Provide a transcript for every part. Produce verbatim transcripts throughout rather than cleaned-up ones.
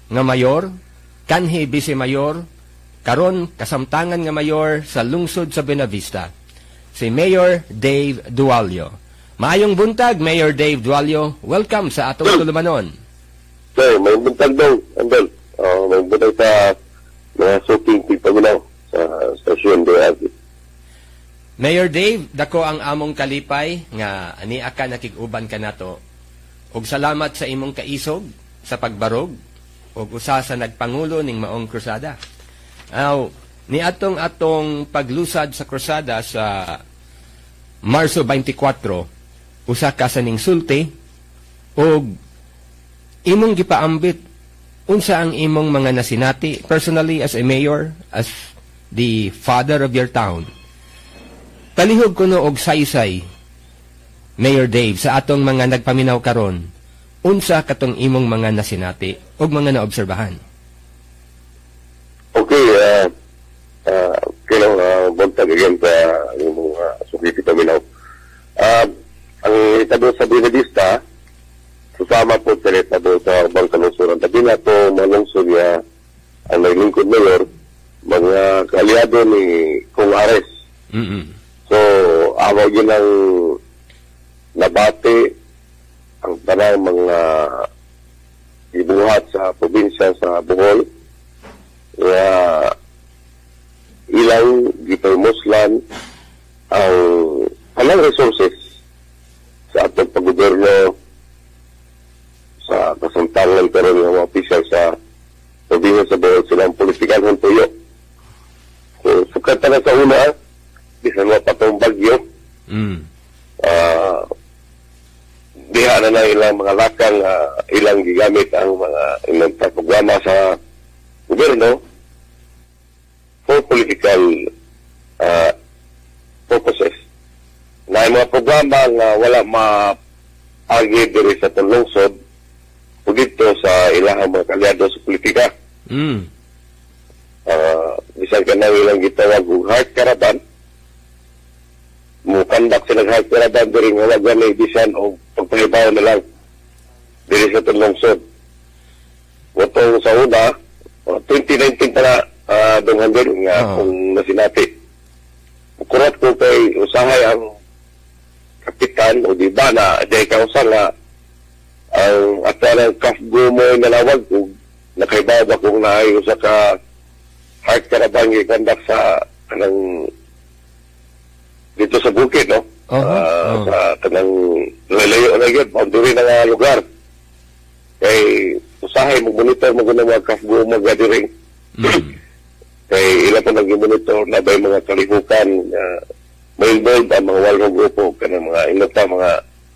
nga mayor, kanhi vice mayor, karon kasamtangan nga mayor sa lungsod sa Buenavista, si Mayor Dave Dualio. Maayong buntag, Mayor Dave Dualio. Welcome sa atong tulumanon. Sir, may buntag daw, Andol. Uh, may buntag sa mga suking pagpagulaw sa stasyon D R T. Mayor Dave, dako ang among kalipay nga ani aka nakig-uban ka nato. Og salamat sa imong kaisog sa pagbarog og usa sa nagpangulo ning maong krusada. Aw, ni atong atong paglusad sa krusada sa Marso twenty-four, usa ka sa ning sulti og imong gipaambit unsa ang imong mga nasinati personally as a mayor, as the father of your town. Palihog kuno og saysay, Mayor Dave, sa atong mga nagpaminaw karon, unsa katong imong mga nasinati og mga naobserbahan? Okay, uh, uh, kailang uh, buntag again sa imong uh, sukiti paminaw. Uh, ang itado sa Buenavista, susama po sa itado sa Urbang Kalusuran. Tabi na po malungsod niya ang naglingkod mayor, mga kaaliado ni Kung Ares. Mm-hmm. So, awag yun ang nabati ang tanang mga ibuhat sa probinsya sa Bohol. Kaya ilang gipaymuslan ang walang resources sa atong pag-gobyerno sa kasamtangan pero ng mga opisyal sa probinsya sa Bohol, silang politikan ng tuyo. So, sukat na sa una, bisan mo patong bagyo, mm. uh, diha na na ilang mga lakang uh, ilang gigamit ang mga ilang programa sa gobyerno for political uh, purposes. Na mga programa nga wala ma-agi diri sa lungsod o dito sa ilang mga kalyado sa politika. Mm. Uh, bisan ka na ilang gitawag og heart caravan, mo kandak sila heart caravan diri nga wag ni bisan o pagpahibaw na lang diri sa lungsod. Wato sa una, uh, twenty nineteen pa na uh, dunghandin nga oh. kung nasinati. Kurat ko kay usahay ang kapitan o di ba na day kausa nga ang atalang kafgo mo nalawag kung nakaibaw ba kung naayo sa ka heart caravan ikandak sa kanang dito sa bukid, no? Uh-huh. Uh, uh, sa kanang lalayo na yun, boundary na nga lugar. Kay usahay, mag-monitor mo ng mga kafgo mag-gathering. Mm. Kay ilan po nag-monitor na ba yung mga kalihukan uh, may involved ang mga walong grupo, kanang mga inata, mga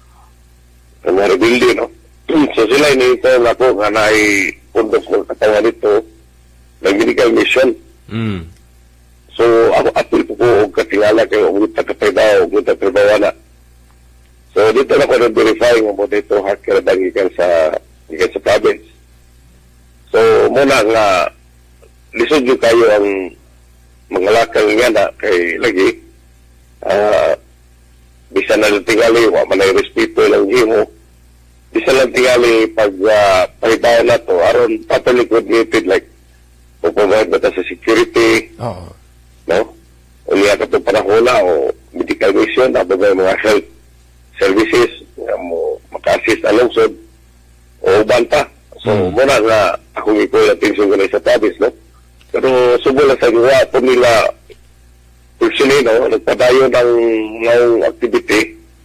mga rebuildi, no? So sila inito na po nga na ay puntos ng katawan dito ng medical mission. Mm. So ako apil po po og katingala kay og kita kataydaw og kita trabawana. So dito na ko na-verify nga mo dito heart caravan gikan sa gikan sa province. So muna nga lisod yung kayo ang mga lakang nga na kay lagi uh, bisan na lang tingali wa man ay respeto lang himo. Bisan lang tingali pag uh, pahibaw na to aron totally coordinated like puprovide ba ta sa security. Oo. No? O niya ka itong panahon na o medical mission, abagay mga health services nga mo maka-assist ang lungsod o banta. So, hmm. muna nga akong ikoy atensyon ko na sa province, no? Pero subo lang sa gawa po nila personally, no? Nagpadayo ng ngayong activity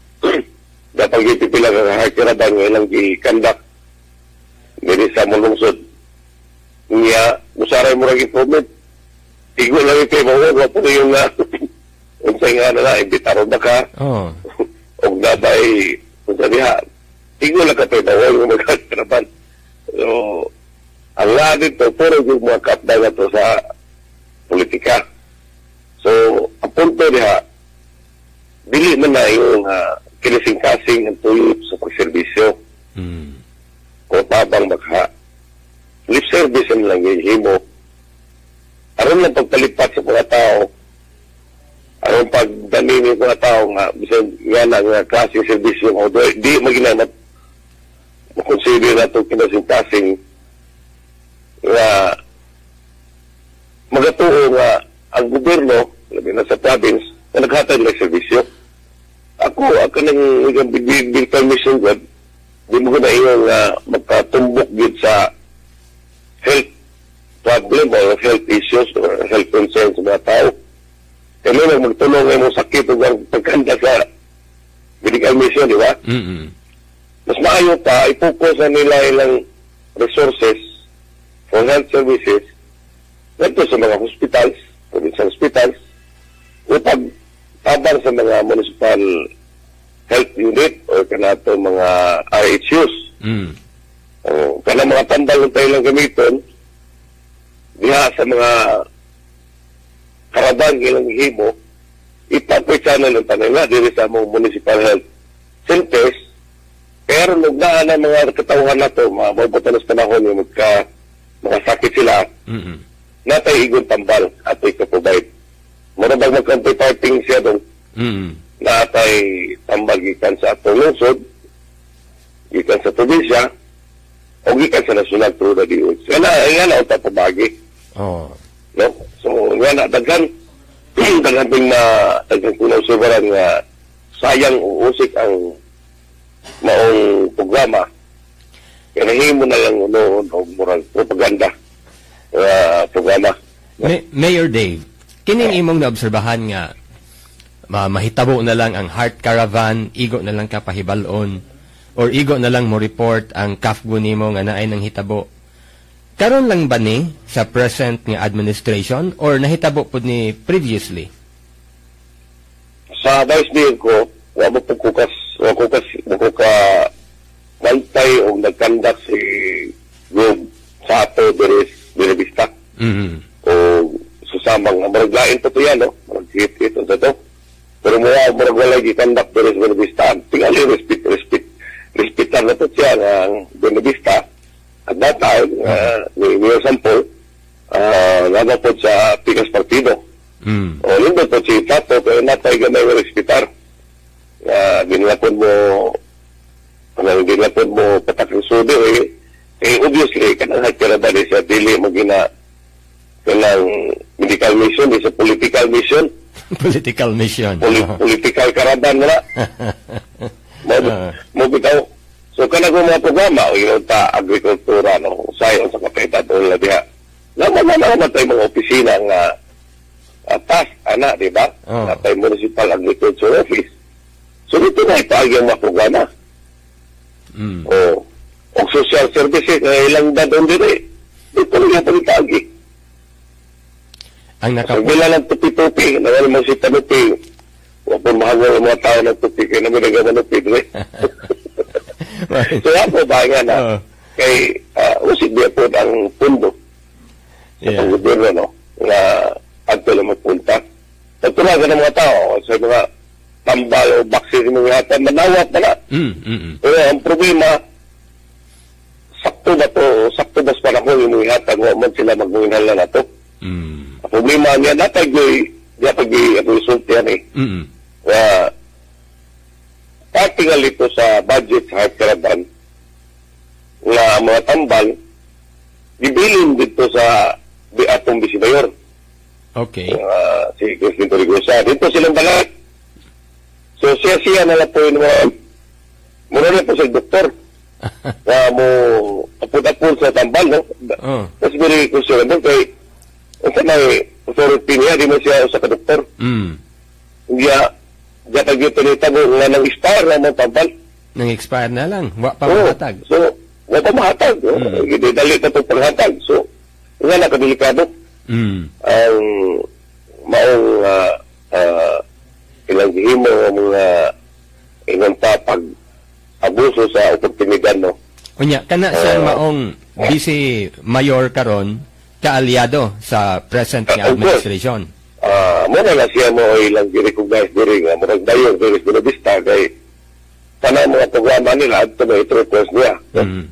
dapat gipipila ka hakiraban ng ilang gikandak nili sa mong lungsod. Niya, usaray mo rin improvement. Igo lang ito yung mga wala po yung nga unsay nga na na, imbitaro ba ka? Oo. O gabay, unsa niya, igo lang ka ito yung mga karapan. So, ang nga dito, puro yung mga kapda na to sa politika. So, ang punto niya, bili man na yung uh, kinising-kasing ng tuyo sa pagservisyo. Mm. O tabang baka, lip service ang lang yung himo. Aron lang pagpalipat sa mga tao, aron pagdami ng mga tao nga, bisan nga na nga klaseng servisyo, o di maginamat, makonsider na itong kinasing-kasing kayo nga ang gobyerno, labi na sa province, na naghatag ng servisyo. Ako, ako nang big permission God, di mo ko na iyo nga magkatumbok yun sa health problem o health issues o health concerns sa mga tao. Kaya lang magtulong ay mo sakit o pagkanda sa medical mission, di ba? Mm-hmm. Mas maayo pa, ipokus na nila ilang resources for health services dito sa mga hospitals, provincial hospitals, upag tabang sa mga municipal health unit o kanato mga R H Us. Mm. O, kana mga tambal ng tayo lang gamiton, diha sa mga karabang ilang himo, ipapwitsa na ng tanila diri sa mga municipal health centers, pero nagdaan ang mga katawhan na ito, mga mabutan sa panahon yung magka, mga sakit sila, Mm-hmm. natay igon tambal at ipaprovide. Marabag mag-anti-parting siya doon, Mm-hmm. natay tambal gikan sa atong lungsod, gikan sa probinsya, o gikan sa nasyonal through the D O H. Yan na, yan na, uta pabagi. Oh. No? So, yan na, daghan, daghan din na, daghan kunaw sobrang nga, sayang uusik ang maong programa. Kaya nahimo na lang noon o murang propaganda uh, programa. May- Mayor Dave, kining imong naobserbahan nga ma mahitabo na lang ang Heart Caravan, igo na lang kapahibalon, or igo na lang mo report ang C A F G O nimo nga naay nang hitabo. Karon lang ba ni sa present nga administration or nahitabo pud ni previously? Sa vice mayor ko, wala mo po kukas, wala kukas, wala ko ka bantay o nagkandak si Globe sa ato deres Binabista. Mm-hmm. O susamang maraglain pa ito yan, no? Marag-hit-hit sa ito. Pero mula maragwalay gikandak deres Binabista. Tingali respect, respect, respektar na ito siya ng Binabista. At that time, uh, ni Mayor Sampo, uh, nabapod sa Pikas Partido. Mm. O lindo po si Tato, kaya natay gamay mo respektar. Uh, ginilapon mo, ano, ginilapon mo patakang sudo, eh, eh, obviously, kanang hagkaraban eh, sa dili mo gina, kanang medical mission, eh, sa political mission, Political mission. poli political karaban na na. Mo, Ah. mo bitaw. So, kanang mga programa, o yun, ta, agrikultura, no, science, sa kapita, doon na diha. Naman na naman tayo mga opisina nga, uh, task, ana, di ba? Oh. Na tayo municipal agriculture office. So, dito na ipaagi ang mga programa. Mm. O, o social services, na ilang dadon din eh. Dito na yung pagitagi. Ang So, nakapu bila ng tupi-tupi, nawal mo si Tanupi, huwag po mahangol ang mga tao ng tupi, kaya naman nagawa ng pidre. So, yan po ba nga na, Oh. kay, uh, usig niya po ang pundo sa Yeah. gobyerno, no, na adto lang magpunta. Nagtulagan ng mga tao sa mga tambal o baksin ng mga hatan, manawat na na. Mm, mm, mm. Pero ang problema, sakto ba to, sakto ba sa panahon yung mga hatan, huwag man sila magmuhinal na na to. Mm. Ang problema niya, natay ko'y, diya pag-i, ang result yan eh, Mm, mm. na partigal ito sa budget sa Heart Caravan, nga mga tambal, gibilin dito sa di atong Bisibayor. Okay. Uh, si Christine Torrigosa. Dito silang balat. So, siya-siya na lang po yung mga, muna na po sa doktor. na mo, apod-apod sa tambal, no? Oh. That's very questionable kay, sa may authority niya, di mo siya sa kadoktor. Mm. Hindi niya, diya pag-ito nitabo nga ng star na mga tambal. Nang expire na lang. Wa pa Oo. mahatag. So, wala pa mahatag. No? Mm. Hindi dalit na itong panghatag. So, nga nakadelikado. Mm. Ang maong uh, uh, ilang gihimo ang mga ilang tapag abuso sa oportunidad, no? Unya, kana siya Oh. maong vice mayor karon kaalyado sa present nga Ah, of course. administration. Ah, muna na siya mo ilang i-recognize diri nga murag dayon diri sa Binabista kay tanang mga programa nila at may ito-request niya Mm.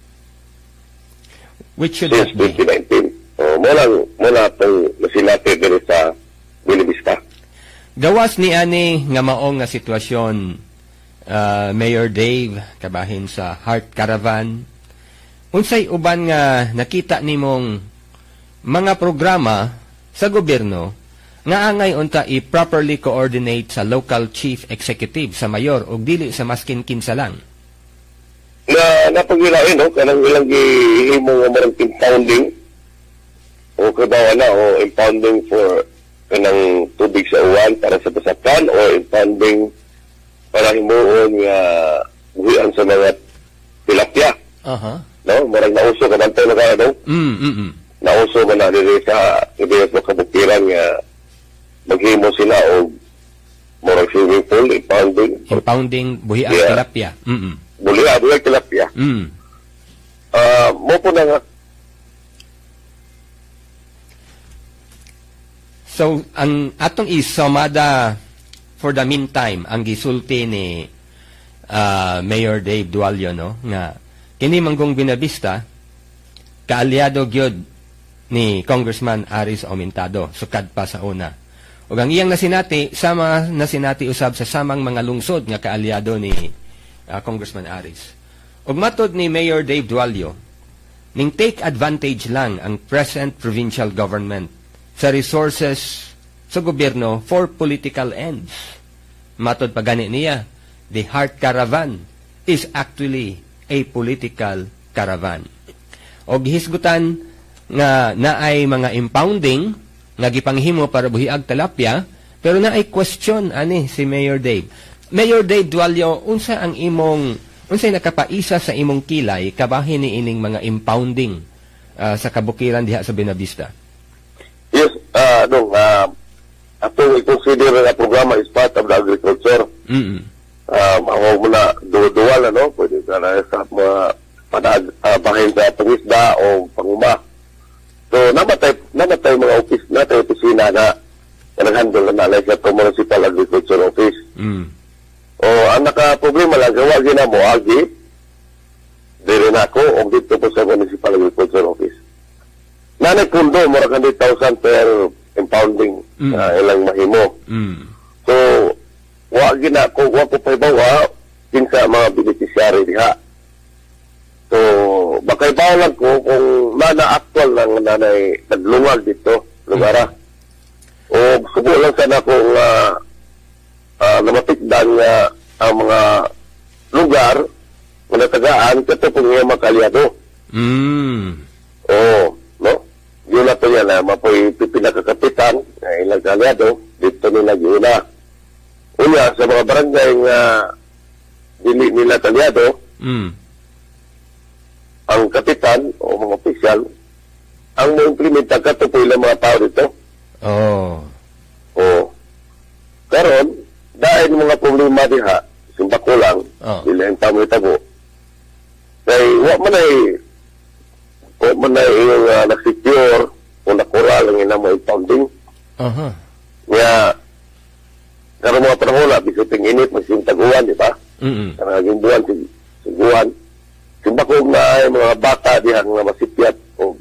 Which should since not be. twenty nineteen. Oh, muna muna itong nasilati diri sa Binabista. Gawas ni ani nga maong nga sitwasyon, uh, Mayor Dave kabahin sa Heart Caravan. Unsay uban nga nakita nimong mga programa sa gobyerno nga angay unta i-properly coordinate sa local chief executive, sa mayor, o dili sa maskin kinsa lang. Na napagilain, no? Kanang ilang gihimo nga marang impounding o kabawa na o impounding for kanang tubig sa uwan para sa basaktan o impounding para himuon nga buhian sa mga tilapia. Aha. No? Marang nauso ka man na kaya, no? Mm, mm, mm. Nauso man na dili sa ibigay mo kabukiran nga maghimo sila o marang swimming pool, impounding. Impounding buhiang Yeah. tilapia. Mm, mm. Bulia, bulia tilapia. Mm. Ah, mo po na nga. So, ang atong isomada for the meantime, ang gisulti ni ah, Mayor Dave Dualio, no, nga kini manggong binabista, kaalyado gyud ni Congressman Aris Aumentado, sukad pa sa una. Ug ang iyang nasinati, sama nasinati usab sa samang mga lungsod nga kaalyado ni ah, Congressman Aris. Ug matod ni Mayor Dave Dualio, ning take advantage lang ang present provincial government sa resources sa gobyerno for political ends. Matod pa gani niya, the Heart Caravan is actually a political caravan. Og hisgutan nga naay mga impounding nga gipanghimo para buhiag tilapia, pero naay question ani si Mayor Dave. Mayor Dave Dualio, unsa ang imong unsay nakapaisa sa imong kilay kabahin ni ining mga impounding ah, sa kabukiran diha sa Benavista? Yes, uh, no, uh, atong i-consider nga programa is part of the agriculture. Mm. Uh, Mahaw mo na duwa-duwa na, no? Pwede ka na sa mga panag, uh, bahin sa pangisda o panguma. So, namatay, namatay mga office natin, opisina na na nag-handle na like sa Municipal Agriculture Office. Mm. O, ang naka-problema lang, gawa gina mo, agi, dire na ako, o dito po sa Municipal Agriculture Office. Nanay pundo, mura ka one hundred thousand per impounding Mm. uh, ilang mahimo. Mm. So, wa gina ko, wa ko pa ibawa, kinsa mga beneficiary diha. So, baka ibaw lang ko kung nana actual lang nanay naglungag dito, lugara. O subo lang sana kung uh, uh, namatikdan nga ang mga lugar na natagaan kato kung nga makalyado. Mm. Oo, no? Yun na po yan, na mapoy pinakakapitan, na ilang kalyado, dito nila yuna. Una, sa mga barangay nga dili nila kalyado, Mm. ang kapitan o mga opisyal, ang mo-implementa ka ito po ilang mga tao dito. Oh. Oo. Karon, dahil mga problema diha, simba ko lang, Oh. dili ang tamo itabo. Kaya, wa man ay o man na yung uh, nagsecure o nakural ang ina mo impounding. Aha. Nga, karon mga panahon na, bisuting init, magsintaguan, di ba? Mm. Karang naging buwan, sig- siguan. Simba ko na ay mga bata dihan nga masipyat o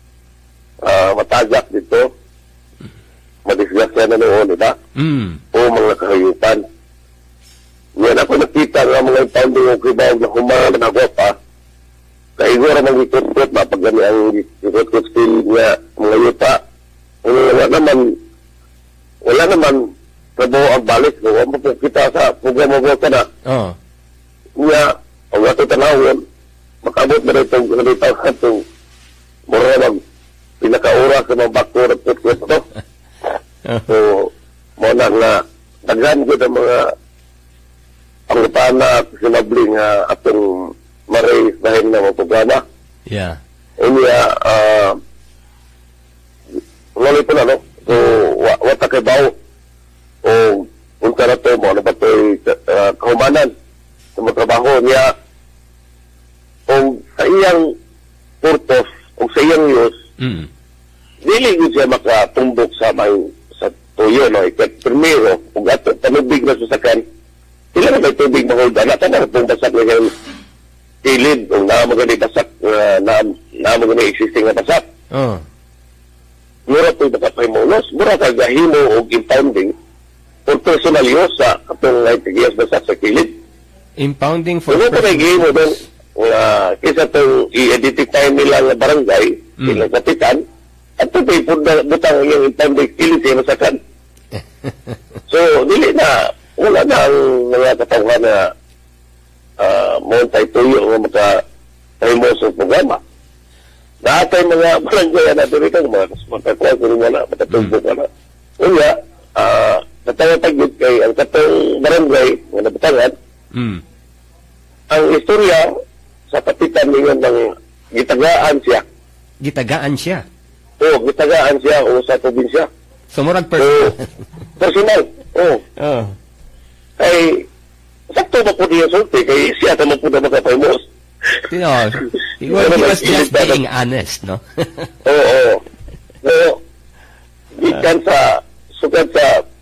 uh, matagak dito. Madisgrasya na noon, di ba? Mm. O mga kahayupan. Ngayon ako nakita nga mga impounding o kibaw na humarang na pa. Kaigura mang ikot-kot, mapagani ang ikot-kot still nga mga yuta. Wala naman, wala naman trabaho ang balik. Wala mo po kita sa programa mo ka na. Oh. Nga, ang ato tanawon, makabot na rin itong ganitaw sa itong mura mag pinakaura sa mga bakura at kot-kot ito. So, mo na nga, daghan ko ang mga pangutana at sinabling uh, atong maray dahil na mga programa. Yeah. Unya, ah, uh, po na, no? So, wa, wata kay baw, o unta na to mo, ano ba ito uh, kahumanan sa mga trabaho niya, o sa iyang purpose, o sa iyang use, Mm. dili ko siya makatumbok sa may sa tuyo, no? Ikat, primero, kung ato, panubig na susakan, ilan na may tubig mahulda, na tanang itong basak na yung kilid, o na magani basak, uh, na, na magani existing na basak. Oh. Mura po dapat may mulos, mura ka gahimo o impounding, or personal use sa katong uh, tigiyas basak sa kilid. Impounding for Kung ito may gahimo doon, uh, kisa itong i-identify nila ng barangay, Mm. ilang kapitan, at ito po butang yung impounding kilit yung masakan. So, dili na, wala na ang mga katawhan na uh, montay tuyo nga maka-remote sa programa. Naatay mga barangay na dito, mga makakuha ko rin na, matatugbo ka na. Kaya, uh, katawatagod kay ang katong barangay nga nabatangan, Mm. ang istorya sa kapitan ningon ng gitagaan siya. Gitagaan siya. Oo, gitagaan siya o sa probinsya. So, murag Oo, personal. personal. Oo. Oh. Kay, sakto ba po niya sulti? Kay siya ka po na makapay-mos. You know, he, was, he was just being honest, no? Oo, oo. So, gikan sa, sukat sa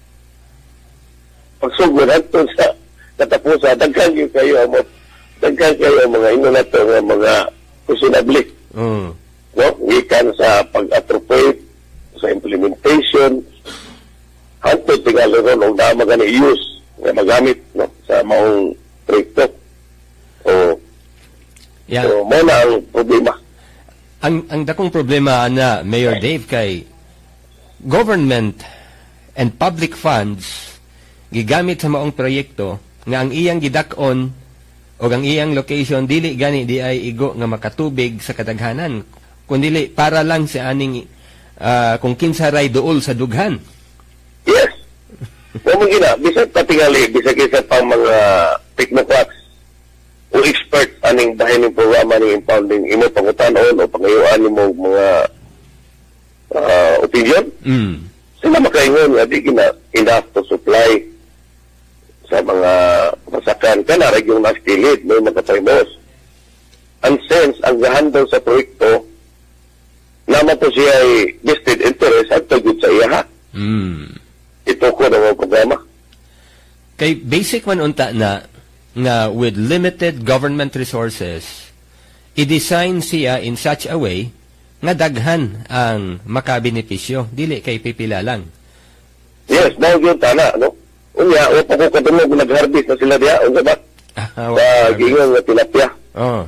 pagsugod ato sa katapusan, daghan yung kayo, ang mga- daghan kayo ang mga ino na to, nga mga kusinabli. Mm. No? Gikan sa pag-appropriate, sa implementation, hantod tingalo ron, ang dama ka use nga magamit, no? Sa maong proyekto. O, Yeah. so, mo na ang problema. Ang ang dakong problema na Mayor Dave kay government and public funds gigamit sa maong proyekto nga ang iyang gidak-on o ang iyang location dili gani di ay igo nga makatubig sa kadaghanan kundi para lang sa aning ah, kung kinsa ray duol sa dughan. Yes. Mo gina, bisag patingali, bisag isa pang mga technocrats o expert aning bahin ng programa ng impounding imo pangutanon o pangayuan nimo mga uh, opinion. Mm. Sila makaingon nga di gina enough to supply sa mga masakan ka na region na kilid may makapay-mos. And since ang gahandle sa proyekto naman po siya ay vested interest at tagod sa iya ha. Mm. Ito ko na mga programa. Kay basic man unta na nga with limited government resources i-design siya in such a way nga daghan ang makabenepisyo dili kay pipila lang. Yes, now yun tana, no? Unya, o pa ko katulog, nag-harvest na sila diya, o ba? Ah, Sa gingon nga tilapia. Oh.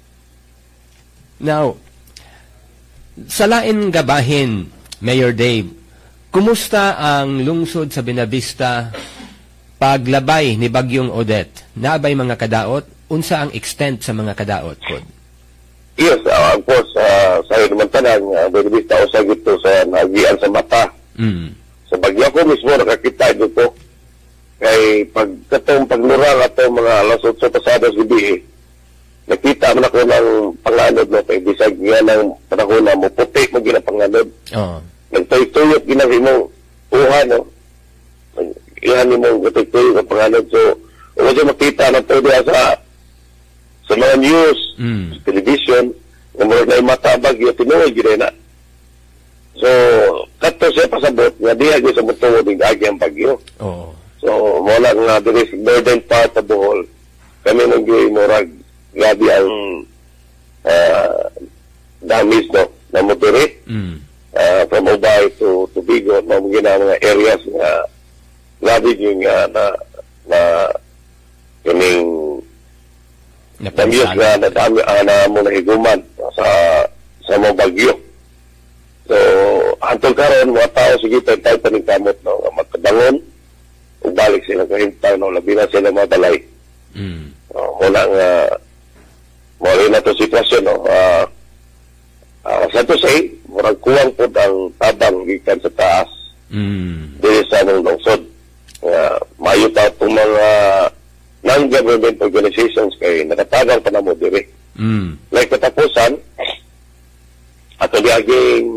Now, sa lain gabahin, Mayor Dave, kumusta ang lungsod sa Benavista paglabay ni Bagyong Odette? Naabay mga kadaot? Unsa ang extent sa mga kadaot po? Yes, uh, of course, uh, sa iyo naman tanang, uh, Benavista o sa gito sa nagian sa mata. Mm. Sa bagyo ko mismo, nakakita dito. Kay pagkatong paglural at mga alas otso pasadas gabi, eh, nakita man ako ng panganod, no? Kay bisag nga ng panahon na mo, puti mo gina panganod. Oh. Nagtuyot ginabi mo uha, no? Iyan mo nagtuyot ng panganod. So, wala siya makita na ito diya sa sa mga news, Mm. sa television, na mga na matabag yung tinuoy gina na. So, kato siya pasabot, nga diya siya sa mutungo ng agyang bagyo. Oh. So, wala nga diri sa northern part of Bohol. Kami nang gawin morag gabi ang uh, damage, no? Na motori. Mm. Uh, from Ubay to, to Bigo, na mga mga areas nga gabi yung uh, na na kaming damage nga na dami uh, na muna higuman sa sa mga bagyo. So, hantol karon mga tao sige tayo tayo paningkamot, no? Magkadangon balik sila kahintay, no? Labi na sila mga balay. Mm. Uh, mula nga muli na ito sitwasyon, no? Uh, uh, sa to say, murag kuwang po ang tabang gikan sa taas Mm. dili sa among lungsod. Uh, mayo pa itong mga non-government organizations kay nakatagang pa na mo diri. Mm. Like katapusan, ato diaging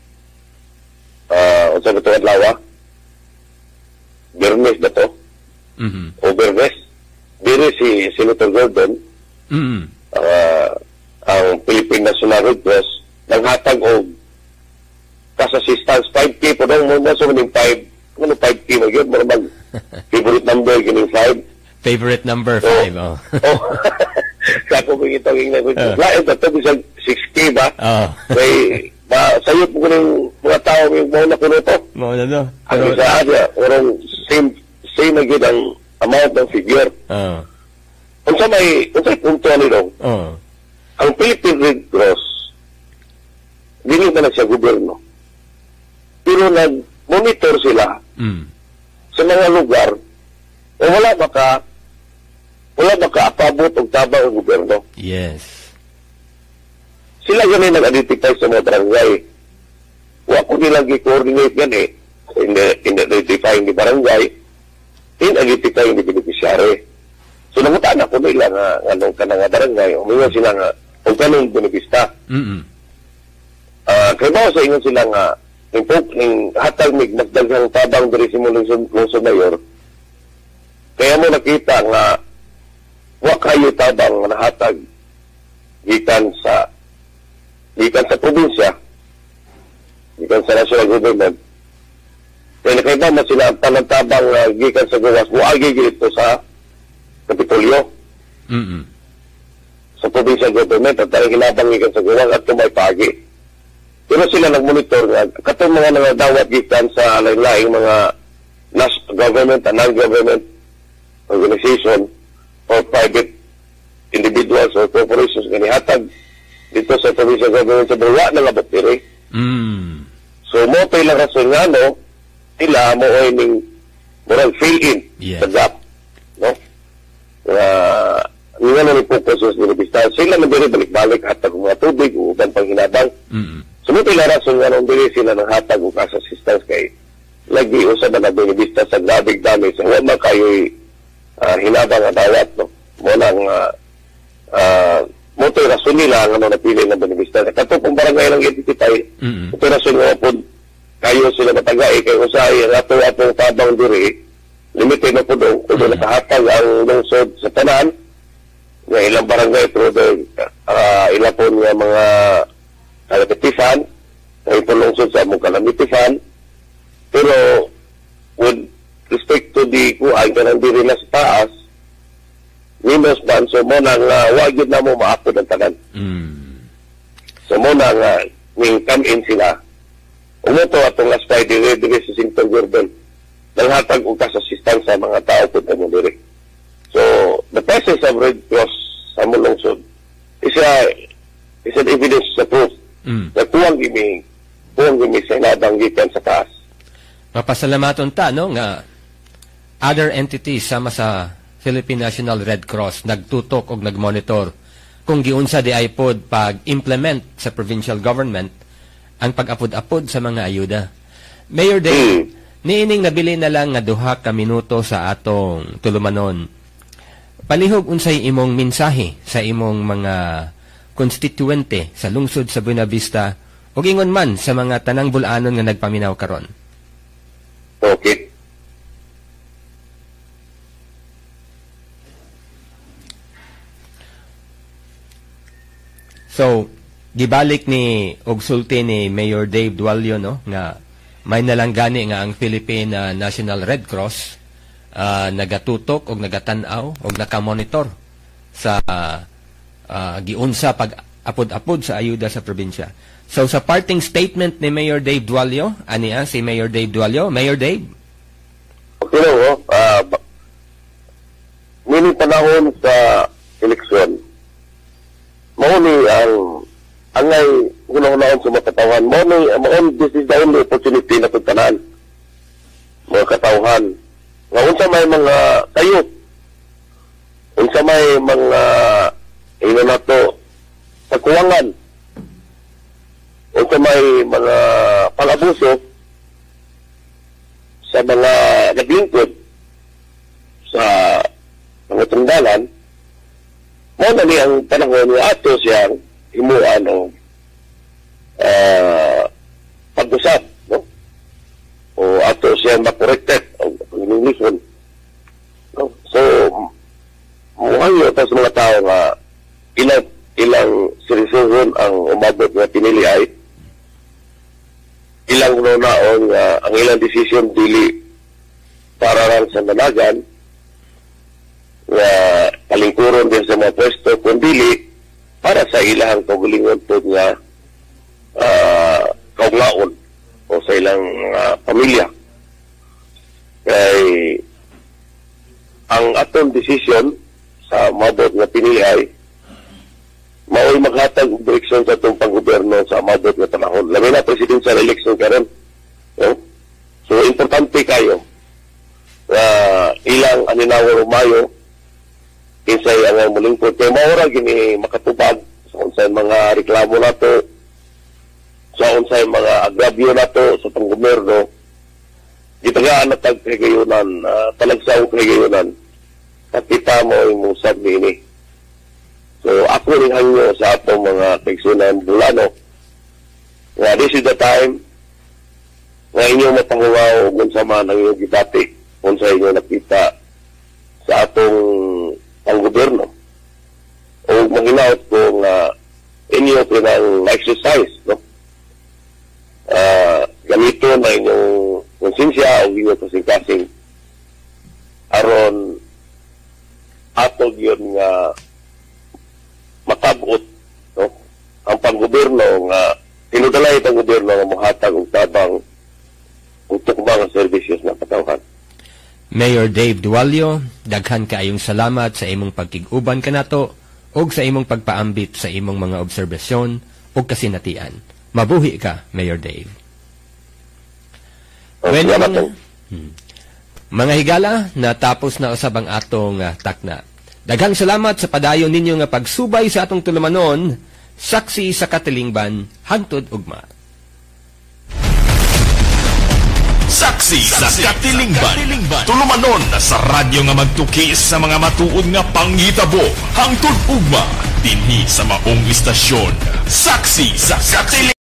uh, unsa ba ito adlaw, Bernes na to, Mm. o Bernes, diri si Senator Gordon, Mm. uh, ang Philippine National Red Cross, naghatag og cash assistance five K po daw mo na so maning five, ano five K mo yun, mo mag favorite number gining five. Favorite number So, five, oh. oh, kako mo itong ingay ko. Uh. Lain na to, bisag six K ba? Oh. Kay, ba, sayot mo ko ng mga tao yung mga nakuno to. Mo na no. Ang Pero, isa adya, orong same, same agad ang amount ng figure. oh. Unsa may, unsa punto nito? Oh. Ang Philippine Red Cross, dili man na siya gobyerno. pero nag-monitor sila Mm. sa mga lugar o wala baka wala baka apabot og tabang ang gobyerno. Yes. Sila gani nag-identify sa mga barangay. Wa ko nilang i-coordinate gani in the, in the identifying the barangay, in identifying the beneficiary. So nangutaan ako nila nga anong ka nga barangay, umingon sila nga kung kanong benefista. Mm. Uh, kaya ba sa ingon sila nga ning ning hatag mig magdaghang tabang diri sa lungsod lungsod mayor. Kaya mo nakita nga wa kayo tabang nga nahatag gikan sa gikan sa probinsya, gikan sa national government. Kaya nakita mo sila ang panagtabang uh, gikan sa gawas mo agi ito sa Kapitolyo. Mm. Sa provincial government at talagang hinabang gikan sa gawas at kumay pagi. Pero sila nag-monitor nga katong mga nangadawat gikan sa lain-laing mga national government and non-government organization or private individuals or corporations nga nihatag dito sa provincial government sa bawa ng abot diri. Mm. So mo pa ilang rason nga no, sila mo ay ning murag fill in Yes. sa gap, no? Uh, nga na ni focus sa binibista. Sila na diri balik-balik hatag mga tubig o uban pang hinabang. Mm. So mo pa ilang rason nga nung diri sila ng hatag o kas assistance kay lagi usab na binibista sa grabing dami sa wala kayo uh, hinabang at dawat, no? Mo nang uh, uh, mo to rason nila nga nung napili ng binibista. Kato kung barangay lang identify, Mm. ito rason nga po kayo sila matagay kay usay ang ato atong tabang diri limited na po doon kung mm. nakahatag ang lungsod sa tanan nga ilang barangay pero uh, ilang po nga mga kalamitifan ngayon po lungsod sa mong kalamitifan pero with respect to the kuhaan ka nang diri na sa taas minus ban so mo nang uh, wag yun na mo maapod ang tanan. Mm. So mo nang uh, ning come in sila umuto atong last Friday diri sa Sington Gordon nanghatag og kas assistance sa mga tao punta mo diri. So the presence of Red Cross sa Mulungsod is a is an evidence sa proof Mm. na kuwang gimi kuwang gimi sa inabang gikan sa taas. Mapasalamaton ta no nga other entities sama sa Philippine National Red Cross nagtutok og nagmonitor kung giunsa di ay pod pag-implement sa provincial government ang pag-apod-apod sa mga ayuda. Mayor Dave, Hmm. niining nabili na lang nga duha ka minuto sa atong tulumanon. Palihog unsay imong mensahe sa imong mga konstituente sa lungsod sa Buena Vista ug ingon man sa mga tanang bulanon nga nagpaminaw karon. Okay. So, gibalik ni og sulti ni Mayor Dave Dualio no nga may nalanggani nga ang Philippine uh, National Red Cross uh, nagatutok og nagatan-aw og nakamonitor sa uh, uh, giunsa pag apod-apod sa ayuda sa probinsya. So sa parting statement ni Mayor Dave Dualio, ani ah, si Mayor Dave Dualio, Mayor Dave. Okay no, uh, mini panahon sa eleksyon mauni ang angay hunahunahon sa mga katawhan. Mauni, mauni, this is the only opportunity na pagtanan. Mga katawhan. Nga unsa may mga kayo. Unsa may mga ino na to pagkuwangan. Unsa may mga pang-abuso sa mga naglingkod sa mga tungdalan. Mo na ni ang panahon nga ato siyang himuan o uh, pag-usap, no? O ato siyang makorektet o pag-inunison. No? So, muhang ito sa mga tao nga ilang, ilang seryosohon ang umabot nga pinili ay ilang nunaon nga ang ilang decision dili para lang sa nanagan nga palingkuron din sa mga pwesto kundi para sa ilahang kaugalingon po nga uh, kaugnaon o sa ilang uh, pamilya. Kay ang atong desisyon sa mabot nga pinili mao'y maghatag og direksyon sa atong panggobyerno sa mabot nga panahon. Labi na presidential election karon. No? tinawag Mayo kinsay ang mulingkod kay maura gini makatubag sa unsay mga reklamo nato, sa unsay mga agravyo nato sa panggobyerno. Gitagaan na tag kagayunan, uh, talagsaw kagayunan, kapita mo yung musab ini. So ako rin hanyo sa atong mga kaigsunan Bulano nga this is the time nga inyo mapanguwaw kung sama ng inyong gibati kung sa inyo nakita sa atong panggobyerno o mahinaot kung uh, inyo pinang exercise, no? Uh, ganito na inyong konsensya o inyong kasing-kasing aron atog yun nga makabot, no? Ang panggobyerno nga tinudalay ang gobyerno nga mohatag og tabang ug tukbang ang services na katawhan. Mayor Dave Dualio, daghan kaayong salamat sa imong pagkig-uban kanato ug sa imong pagpaambit sa imong mga obserbasyon ug kasinatian. Mabuhi ka, Mayor Dave. Well, Well, mga, hmm, mga higala, natapos na usab ang atong uh, takna. Daghang salamat sa padayon ninyo nga pagsubay sa atong tulumanon, saksi sa katilingban, hangtod ugma. Saksi sa katilingban, tulumanon na sa radyo nga magtuki sa mga matuod nga panghitabo, hangtod ugma, dinhi sa maong istasyon. Saksi sa katilingban.